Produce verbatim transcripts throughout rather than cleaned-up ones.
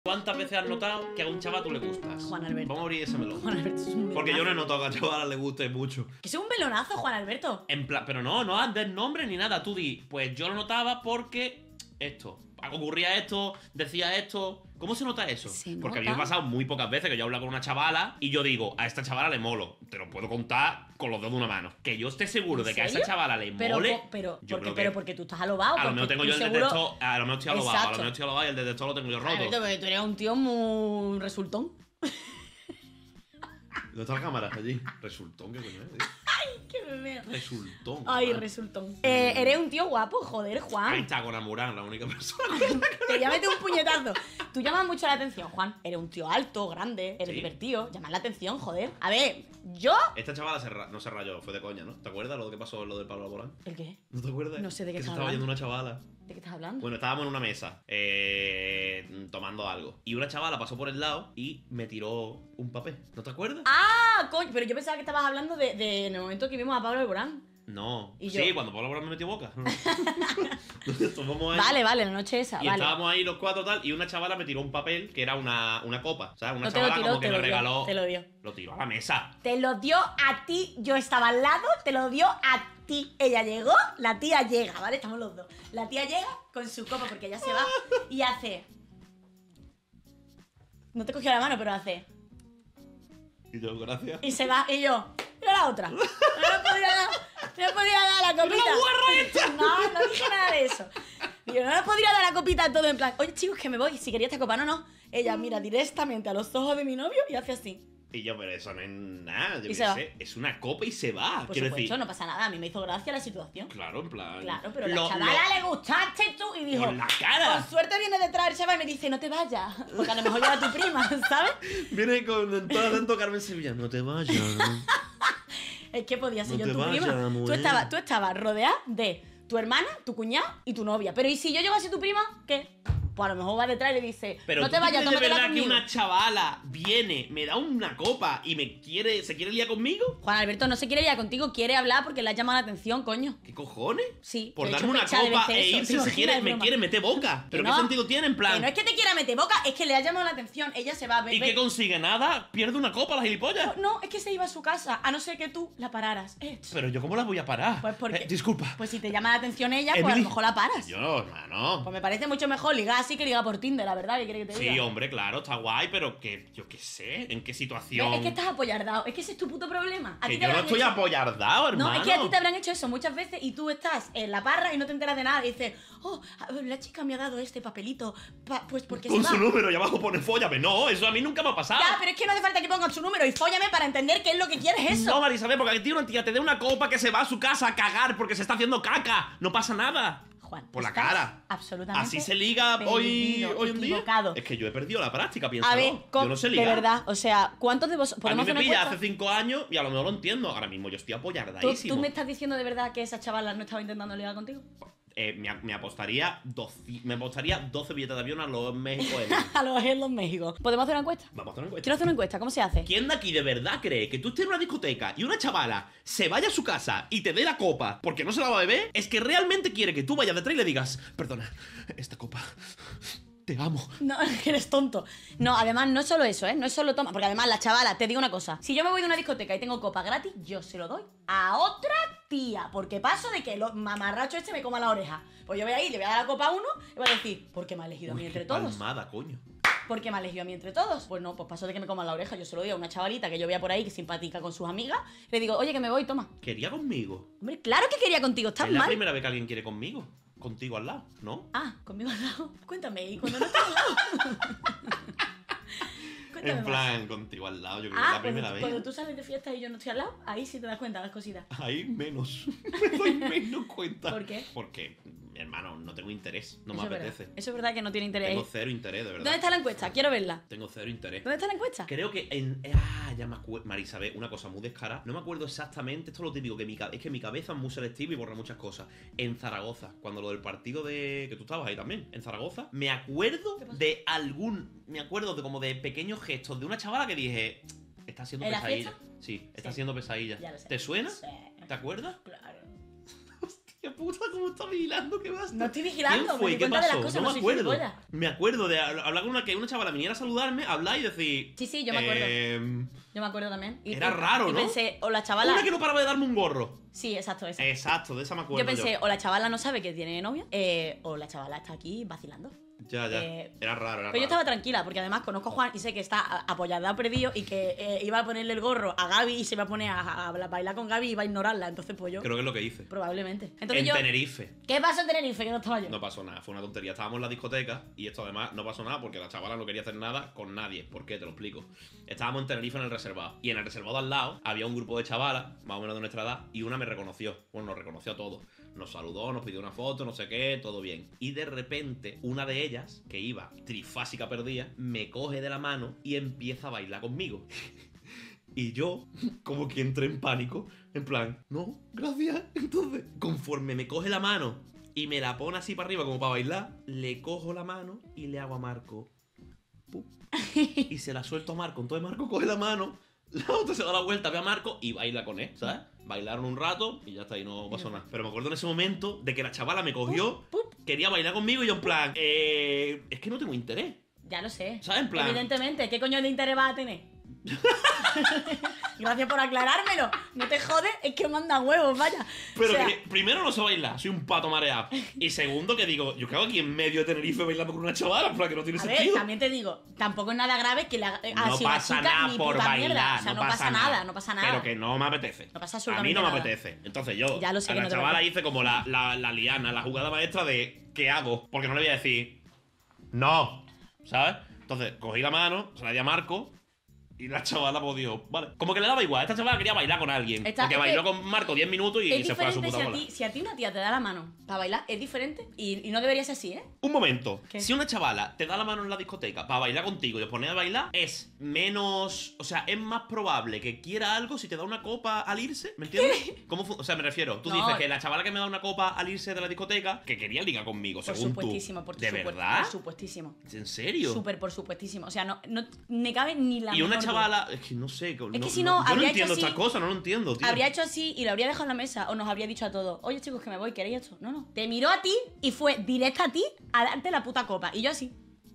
¿Cuántas veces has notado que a un chaval tú le gustas? Juan Alberto. Vamos a abrir ese melón. Juan Alberto es un melonazo. Porque yo no he notado que a la chavala le guste mucho. Que es un melonazo, Juan Alberto. En plan, pero no, no des nombre ni nada. Tú di, pues yo lo notaba porque esto. Ocurría esto, decía esto. ¿Cómo se nota eso? Se Porque a mí nota. me ha pasado muy pocas veces que yo hablo con una chavala y yo digo, a esta chavala le molo. Te lo puedo contar con los dedos de una mano. Que yo esté seguro ¿En de que a esa serio? chavala le Pero, mole. po- pero, yo porque, creo pero que porque tú estás alobado. a lo porque mejor tengo tú yo el seguro- detector. A lo mejor estoy alobado, a lo Exacto. mejor estoy alobado y el detector lo tengo yo Juan roto. Alberto, pero tú eres un tío muy resultón. ¿Dónde está la cámara? Allí. Resultón, ¿qué coño es? Que me veo. Resultón. Ay, man. resultón. Eh, eres un tío guapo, joder, Ahí Juan. está, con Amurán, la única persona. Te voy a meter un puñetazo. Tú llamas mucho la atención, Juan. Eres un tío alto, grande, eres Sí. divertido. Llamas la atención, joder. A ver, yo. Esta chavala se ra- no se rayó, fue de coña, ¿no? ¿Te acuerdas lo que pasó lo del Pablo Alborán? ¿El qué? ¿No te acuerdas? No sé de qué que se estás estaba yendo hablando. una chavala. ¿De qué estás hablando? Bueno, estábamos en una mesa, eh, tomando algo. Y una chavala pasó por el lado y me tiró un papel. ¿No te acuerdas? Ah, coño, pero yo pensaba que estabas hablando de, de en el momento que vimos a Pablo Alborán. No. ¿Y Sí, yo? cuando Pablo Alborán me metió boca. Tomamos ahí. Vale, vale, la noche esa, Y vale. estábamos ahí los cuatro tal, y una chavala me tiró un papel que era una, una copa. ¿Sabes? Una No te lo chavala tiró, como que te me lo dio, regaló. te lo dio. Lo tiró a la mesa. Te lo dio a ti, yo estaba al lado, te lo dio a ti. Ella llegó, la tía llega, ¿vale? Estamos los dos. La tía llega con su copa porque ella se va y hace. No te cogió la mano, pero hace. Y yo, gracias. Y se va, y yo. Mira la otra. No le podía dar, no le podía dar la copita. ¡La guarra esta! No, no dije nada de eso. Y yo no le podría dar la copita todo en plan. Oye, chicos, que me voy. Si quería esta copa, no, no. Ella mira directamente a los ojos de mi novio y hace así. Y yo, pero eso no es nada, yo Y qué se va. sé. Es una copa y se va. Por Quiero supuesto, decir. no pasa nada. A mí me hizo gracia la situación. Claro, en plan. Claro, pero lo- la chavala lo- le gustaste tú y dijo. Con la cara. Con suerte viene detrás el chaval y me dice, no te vayas. Porque a lo mejor era tu prima, ¿sabes? Viene con todo atento Carmen Sevilla. No te vayas. Es que podía ser No yo te tu vayas, prima. Tú mujer. estabas, tú estabas rodeada de tu hermana, tu cuñada y tu novia. Pero ¿y si yo llego a ser tu prima? ¿Qué? Pues a lo mejor va detrás y le dice, Pero no ¿tú te vayas, crees de tómatela verdad que conmigo. una chavala viene, me da una copa y me quiere, se quiere liar conmigo? Juan Alberto no se quiere ir contigo, quiere hablar porque le ha llamado la atención, coño. ¿Qué cojones? Sí, Por de darme hecho, una Pecha debe copa hacer e eso, irse, ¿te se imaginas quiere, de me broma? quiere meter boca. ¿Pero Que qué no, sentido tiene? En plan. Que no es que te quiera meter boca, es que le ha llamado la atención. Ella se va a ver. ¿Y qué consigue? Nada, pierde una copa la gilipollas. No, es que se iba a su casa, a no ser que tú la pararas. Eh, Pero yo, ¿cómo la voy a parar? Pues porque. Eh, disculpa. Pues si te llama la atención ella, pues a Emily. lo mejor la paras. Yo, hermano. Pues me parece mucho mejor ligar así que ligar por Tinder, la verdad, ¿qué quiere que te diga? Sí, hombre, claro, está guay, pero que yo qué sé, ¿en qué ¿Ves? situación? Es que estás apoyardado, es que ese es tu puto problema. A Que ti te yo no habrán estoy hecho- apoyardado, hermano. No, es que a ti te habrán hecho eso muchas veces y tú estás en la parra y no te enteras de nada y dices, oh, la chica me ha dado este papelito, pa- pues porque Con se su va. número y abajo pone fóllame. No, eso a mí nunca me ha pasado. Ya, pero es que no hace falta que pongan su número y fóllame para entender qué es lo que quieres eso. No, Marisabel, porque a ti una tía te dé una copa que se va a su casa a cagar porque se está haciendo caca. No pasa nada. Juan, Por la estás cara. absolutamente Así se liga hoy, perdido, hoy en día. equivocado. Es que yo he perdido la práctica, piénsalo. A ver, co- yo no sé de ligar. verdad, o sea, ¿cuántos de vosotros A mí podemos me hacer una pilla encuesta? hace cinco años y a lo mejor lo entiendo. Ahora mismo yo estoy ¿Tú, apoyardadísimo. tú me estás diciendo de verdad que esa chavala no estaba intentando ligar contigo? Eh, me, me apostaría doce, me apostaría doce billetes de avión a los México. de- A los Hellos México. ¿Podemos hacer una encuesta? Vamos a hacer una encuesta. Quiero hacer una encuesta, ¿cómo se hace? ¿Quién de aquí de verdad cree que tú estés en una discoteca y una chavala se vaya a su casa y te dé la copa porque no se la va a beber? Es que realmente quiere que tú vayas detrás y le digas, perdona, esta copa, te amo. No, es que eres tonto. No, además, no es solo eso, ¿eh? No es solo toma. Porque además, la chavala, te digo una cosa. Si yo me voy de una discoteca y tengo copa gratis, yo se lo doy a otra tía. Porque paso de que el mamarracho este me coma la oreja. Pues yo voy a ir, le voy a dar la copa a uno y voy a decir, ¿por qué me ha elegido a mí Uy, entre qué todos? palmada, coño. ¿Por qué me ha elegido a mí entre todos? Pues no, pues paso de que me coman la oreja. Yo se lo doy a una chavalita que yo vea por ahí que simpatica con sus amigas. Le digo, oye, que me voy, toma. Quería conmigo. Hombre, claro que quería contigo, estás Es la mal. primera vez que alguien quiere conmigo. Contigo al lado, ¿no? Ah, conmigo al lado. Cuéntame, ¿y cuando no estás al lado? Cuéntame En más. plan, contigo al lado, yo creo que es Ah, la primera cuando, vez. cuando tú sales de fiesta y yo no estoy al lado, ahí sí te das cuenta de las cositas. Ahí menos. Me doy menos cuenta. ¿Por qué? Porque, hermano, no tengo interés. No Eso me es verdad. apetece. Eso es verdad que no tiene interés. Tengo cero interés, de verdad. ¿Dónde está la encuesta? Quiero verla. Tengo cero interés. ¿Dónde está la encuesta? Creo que en. Ah, ya me acuerdo. Marisabel, una cosa muy descarada. No me acuerdo exactamente. Esto es lo típico. Que mi, ca- es que mi cabeza es muy selectiva y borra muchas cosas. En Zaragoza, cuando lo del partido de. Que tú estabas ahí también. En Zaragoza, me acuerdo ¿Qué pasó? de algún. Me acuerdo de como de pequeños gestos de una chavala que dije. Está siendo ¿En la pesadilla. fiesta? Sí, está Sí. siendo pesadilla. Ya lo sé. ¿Te suena? Sí. ¿Te acuerdas? Claro. Hostia puta, ¿cómo está vigilando? ¿Qué basta? No estoy vigilando, ¿Quién fue? me di ¿Qué cuenta de las pasó? cosas, no no me soy acuerdo. gilipollas. Me acuerdo de hablar con una que una chavala viniera a saludarme, hablar y decir... Sí, sí, yo me acuerdo. Eh, Yo me acuerdo también. Y- Era y- raro, y ¿no? pensé, o la chavala... Una que no paraba de darme un gorro. Sí, exacto, esa. Exacto, de esa me acuerdo Yo pensé, o la chavala no sabe que tiene novia, eh, o la chavala está aquí vacilando. Ya, ya. eh, Era raro, era Pero yo raro. estaba tranquila, porque además conozco a Juan y sé que está a- apoyada perdido y que eh, iba a ponerle el gorro a Gaby y se iba a poner a, a- a bailar con Gaby y iba a ignorarla. Entonces, pues yo, Creo que es lo que hice. probablemente. Entonces En yo, Tenerife. ¿qué pasó en Tenerife? Que no estaba yo. No pasó nada, fue una tontería. Estábamos en la discoteca y esto además no pasó nada porque la chavala no quería hacer nada con nadie. ¿Por qué? Te lo explico. Estábamos en Tenerife en el reservado. Y en el reservado al lado había un grupo de chavalas, más o menos de nuestra edad, y una me reconoció. Bueno, nos reconoció a todos. Nos saludó, nos pidió una foto, no sé qué, todo bien. Y de repente, una de ellas, que iba trifásica perdida, me coge de la mano y empieza a bailar conmigo. Y yo, como que entré en pánico, en plan, no, gracias. Entonces, conforme me coge la mano y me la pone así para arriba como para bailar, le cojo la mano y le hago a Marco. ¡Pum! Y se la suelto a Marco. Entonces Marco coge la mano, la otra se da la vuelta, ve a Marco y baila con él, ¿sabes? Bailaron un rato y ya está, y no pasó nada. Pero me acuerdo en ese momento de que la chavala me cogió, quería bailar conmigo y yo en plan, eh, es que no tengo interés. Ya lo sé. ¿Sabes? En plan- Evidentemente, ¿qué coño de interés vas a tener? Gracias por aclarármelo. No te jodes, es que manda huevos, vaya. Pero O sea, que primero no sé bailar, soy un pato mareado. Y segundo que digo, yo cago aquí en medio de Tenerife bailando con una chavala, en plan que no tiene a ver, sentido. también te digo, tampoco es nada grave que le haga eh, No así una pasa chica nada ni por puta bailar, mierda. O sea, no, pasa nada, no pasa nada. Pero que no me apetece. No pasa A mí absolutamente no me nada. apetece. Entonces yo Ya lo sé a que la no te chavala apetece. hice como la, la, la liana, la jugada maestra de ¿qué hago? Porque no le voy a decir no, ¿sabes? Entonces cogí la mano, se la di a Marco. Y la chavala pues dijo, vale. Como que le daba igual. Esta chavala quería bailar con alguien. Está- porque es bailó que con Marco diez minutos y es se fue a su diferente puta si a, bola. ti, si a ti una tía te da la mano para bailar, es diferente. Y, y no debería ser así, ¿eh? Un momento. ¿Qué? Si una chavala te da la mano en la discoteca para bailar contigo y os pone a bailar, es menos. O sea, es más probable que quiera algo si te da una copa al irse. ¿Me entiendes? ¿Cómo fu- o sea, me refiero. Tú No. dices que la chavala que me da una copa al irse de la discoteca, que quería ligar conmigo, Por según tú. supuestísimo, por ¿De supuest- verdad? Por supuestísimo. ¿En serio? Súper por supuestísimo. O sea, no, no me cabe ni la Y una menor duda. chavala. Es que no sé. Es que si no, yo no habría entiendo hecho así- estas cosas, no lo entiendo, tío. Habría hecho así y lo habría dejado en la mesa o nos habría dicho a todos, oye chicos, que me voy, ¿queréis esto? No, no. Te miró a ti y fue directa a ti a darte la puta copa. Y yo así.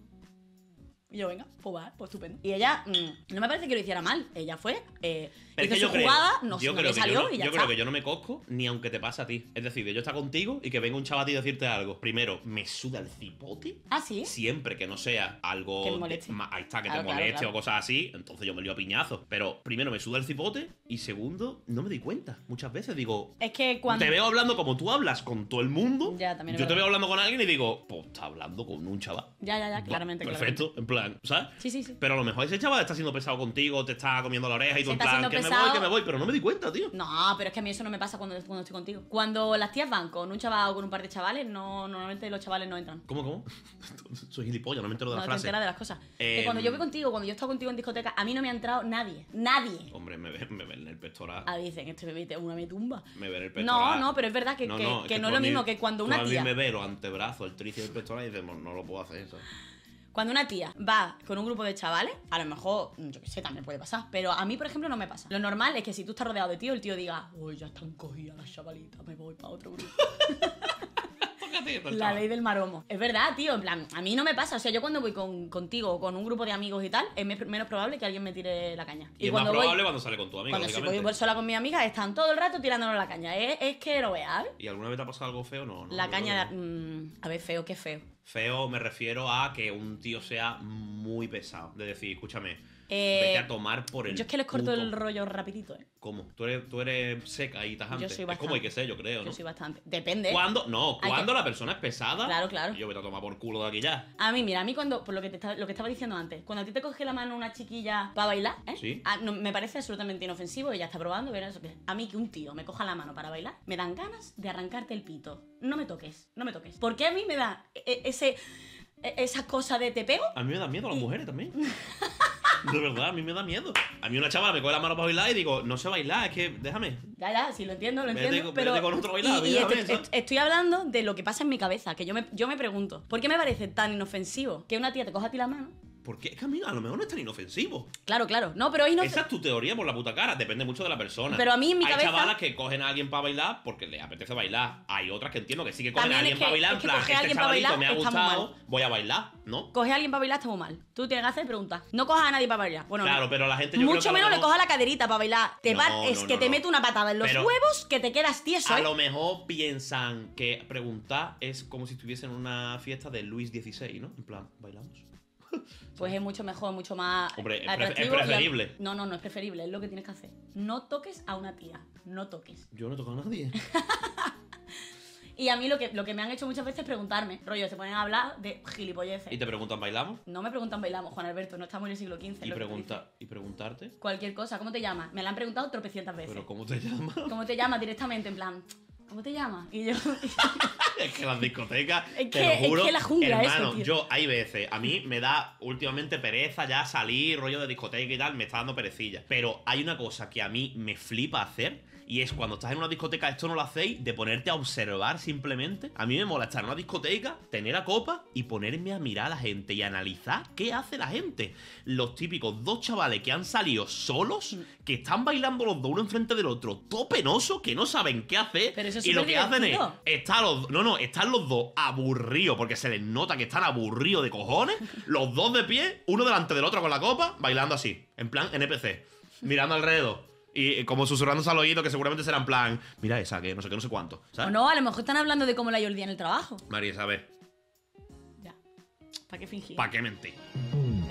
Y yo, venga, pues va, pues estupendo. Y ella, mm, no me parece que lo hiciera mal. Ella fue, eh, Pero es hizo que su yo creo, jugada, no, yo no creo le que salió yo, no, y ya yo está. creo que yo no me cosco ni aunque te pase a ti. Es decir, de yo estar contigo y que venga un chaval a ti a decirte algo. Primero, me suda el cipote. Ah, sí. Siempre que no sea algo Que me de- moleste. ma- ahí está, que Claro, te claro, moleste claro. o cosas así, entonces yo me lío a piñazos. Pero primero me suda el cipote y segundo, no me doy cuenta. Muchas veces digo, Es que cuando. te veo hablando como tú hablas con todo el mundo. Ya, también es yo te verdad. veo hablando con alguien y digo, pues está hablando con un chaval. Ya, ya, ya, claramente. Perfecto, en plan, ¿sabes? claramente. Sí, sí, sí. Pero a lo mejor ese chaval está siendo pesado contigo, te está comiendo la oreja y tú Se en está plan, siendo que me pesado. voy, que me voy, pero no me di cuenta, tío. No, pero es que a mí eso no me pasa cuando, cuando estoy contigo. Cuando las tías van con un chaval o con un par de chavales, no, normalmente los chavales no entran. ¿Cómo, cómo? Soy gilipollas, no me entero de No la te frase. enteras de las cosas. Em, Que cuando yo voy contigo, cuando yo he estado contigo en discoteca, a mí no me ha entrado nadie. Nadie. Hombre, me ven me ve en el pectoral. Ah, dicen, este bebé te- una me tumba. Me ven el No, pectoral. no, pero es verdad que que- que es no tú es a lo mí- mismo que cuando tú una a mí tía. me ve los antebrazos, el tríceps y el pectoral y dices, no, no lo puedo hacer, ¿sabes? Cuando una tía va con un grupo de chavales, a lo mejor, yo qué sé, también puede pasar. Pero a mí, por ejemplo, no me pasa. Lo normal es que si tú estás rodeado de tío, el tío diga, uy, ya están cogidas las chavalitas, me voy para otro grupo. Tócate, tal La chaval. ley del maromo. Es verdad, tío. En plan, a mí no me pasa. O sea, yo cuando voy con, contigo o con un grupo de amigos y tal, es me- menos probable que alguien me tire la caña. Y, es más cuando voy, probable cuando sale con tu amigo, cuando si lógicamente. voy sola con mis amigas, están todo el rato tirándonos la caña. Es, es que lo veas, ¿eh? ¿Y alguna vez te ha pasado algo feo? No, no. La yo caña creo que de... no. mm, a ver, feo, qué feo. Feo me refiero a que un tío sea muy pesado. De decir, escúchame, Eh, vete a tomar por el Yo es que les corto puto- el rollo rapidito, ¿eh? ¿Cómo? ¿Tú eres, tú eres seca y tajante. Yo soy Es bastante. como hay que ser, yo creo, ¿no? Yo soy bastante. Depende. ¿Cuándo? No, Hay cuando que- la persona es pesada. Claro, claro. Yo vete a tomar por culo de aquí ya. A mí, mira, a mí cuando, por lo que, te estaba, lo que estaba diciendo antes, cuando a ti te coge la mano una chiquilla para bailar, ¿eh? Sí. Ah, no, me parece absolutamente inofensivo, ella está probando, pero eso que a mí que un tío me coja la mano para bailar, me dan ganas de arrancarte el pito. No me toques, no me toques. Porque a mí me da e- ese, e- esa cosa de te pego. A mí me da miedo las mujeres también. De verdad, a mí me da miedo. A mí una chavala me coge la mano para bailar y digo, no sé bailar, es que déjame. Ya, ya, sí, lo entiendo, lo Vete entiendo. con- pero vete con otro bailar, y, y déjame, est- ¿sabes? est- estoy hablando de lo que pasa en mi cabeza, que yo me, yo me pregunto, ¿por qué me parece tan inofensivo que una tía te coja a ti la mano porque es que a mí a lo mejor no es tan inofensivo. Claro, claro. No, pero hoy no... Esa es tu teoría por la puta cara, depende mucho de la persona. Pero a mí en mi Hay cabeza... chavalas que cogen a alguien para bailar porque les apetece bailar. Hay otras que entiendo que sí que cogen También a alguien es que- para bailar, es en que plan, coger a este alguien para chavalito bailar me ha está muy gustado, mal. voy a bailar, ¿no? Coger a alguien para bailar está muy mal. Tú tienes que hacer preguntas. No cojas a nadie para bailar. Bueno, Claro, no. pero la gente yo creo Mucho que a lo menos le mejor- cojas la caderita para bailar. Te No, va- es no, que no, te no. mete una patada en los Pero- huevos que te quedas tieso, A ¿eh? lo mejor piensan que preguntar es como si estuviesen en una fiesta de Luis dieciséis, ¿no? En plan, ¿bailamos? Pues es mucho mejor, mucho más Hombre, es pre- atractivo. es y a- preferible. No, no, no es preferible. Es lo que tienes que hacer. No toques a una tía. No toques. Yo no he tocado a nadie. Y a mí lo que, lo que me han hecho muchas veces es preguntarme. Rollo, se ponen a hablar de gilipolleces. Y te preguntan, ¿bailamos? No me preguntan bailamos, Juan Alberto. No estamos en el siglo quince. Y, lo que te pregunta, y preguntarte, dice. Cualquier cosa. ¿Cómo te llamas? Me la han preguntado tropecientas veces. ¿pero cómo te llamas? ¿Cómo te llamas directamente? En plan, ¿cómo te llamas? Y yo... Es que las discotecas, Es te que- lo es juro, que la jungla eso, hermano, tío. yo hay veces, a mí me da últimamente pereza ya salir, rollo de discoteca y tal, me está dando perecilla. Pero hay una cosa que a mí me flipa hacer, y es cuando estás en una discoteca, esto no lo hacéis, de ponerte a observar simplemente. A mí me mola estar en una discoteca, tener la copa y ponerme a mirar a la gente y analizar qué hace la gente. Los típicos dos chavales que han salido solos, que están bailando los dos uno enfrente del otro, todo penoso, que no saben qué hacer. Pero eso es y lo que hacen es, superdivertido. están los, no, no, están los dos aburridos, porque se les nota que están aburridos de cojones, los dos de pie, uno delante del otro con la copa, bailando así, en plan N P C, mirando alrededor. Y como susurrándose al oído, que seguramente será en plan, mira esa, que no sé qué, no sé cuánto, O ¿sabes? no, a lo mejor están hablando de cómo la yo el día en el trabajo. María Isabel, Ya. ¿Para qué fingir? ¿para qué mentir?